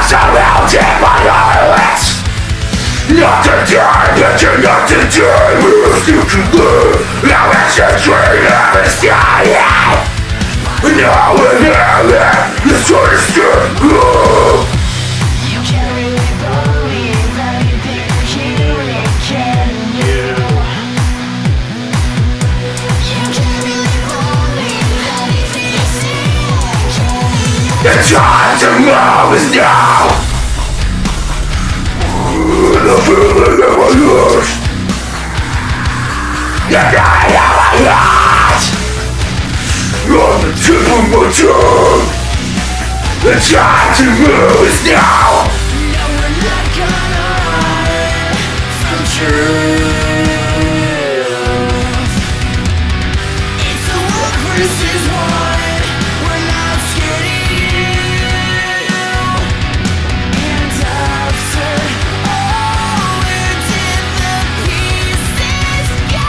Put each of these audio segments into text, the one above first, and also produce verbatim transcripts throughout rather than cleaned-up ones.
surrounded by violence. Not to die, but you're not to die. If you can live, now it's a dream of a sky. Now and now, let's try to stand up. You can't really believe anything you really can do. You can't really believe anything you see. The time to move is now. The feeling of my heart. The night of my heart. On the tip of my tongue. The time to move is now. No, we're not gonna run from truth. It's a one versus one. We're not scared of you. And after all we did, the pieces go.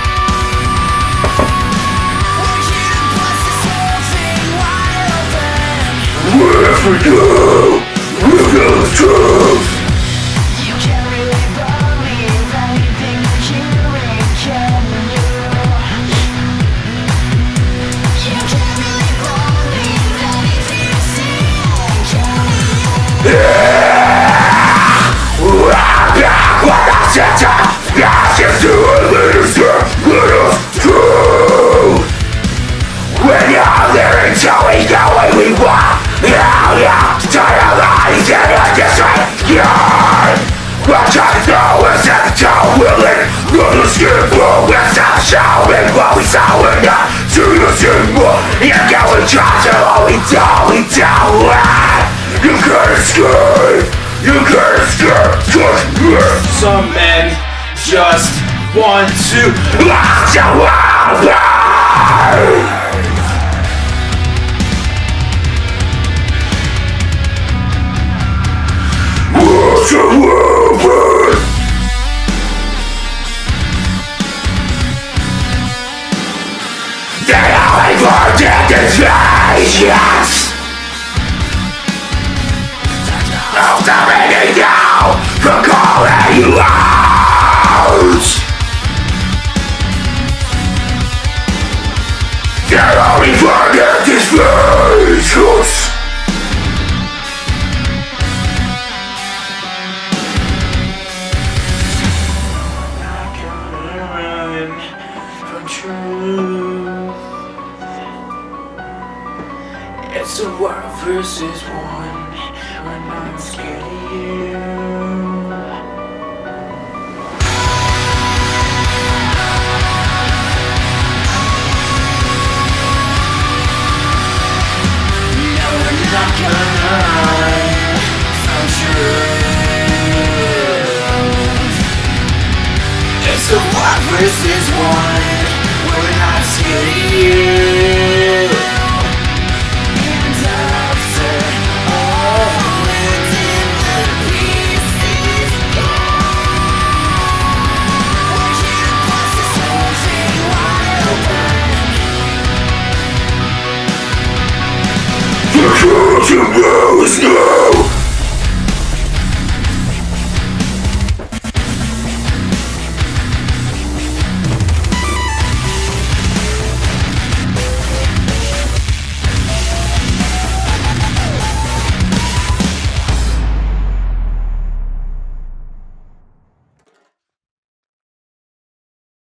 We're here to bust this whole thing wide open. Wherever we go, we'll go the truth. You can't really believe anything you really can do. You can't really believe anything you see and can do. I'm back when I set up. I just do a little step, little true. When you're there until we go where we want. Yeah, yeah, tired of lies and a disregard. What I know is that I'm willing. Not to skip for without showing what we saw and not to use more. You go and try to all we do, we do it. You can't escape, you can't escape, just me. Some men just want to Lost your world. What's your world? They only forget this patience. I'll stop it now from calling you out. They only forget this patience. It's a one versus one. We're not scared of you. No, we're not gonna run from truth. It's a one versus one. We're not scared of you.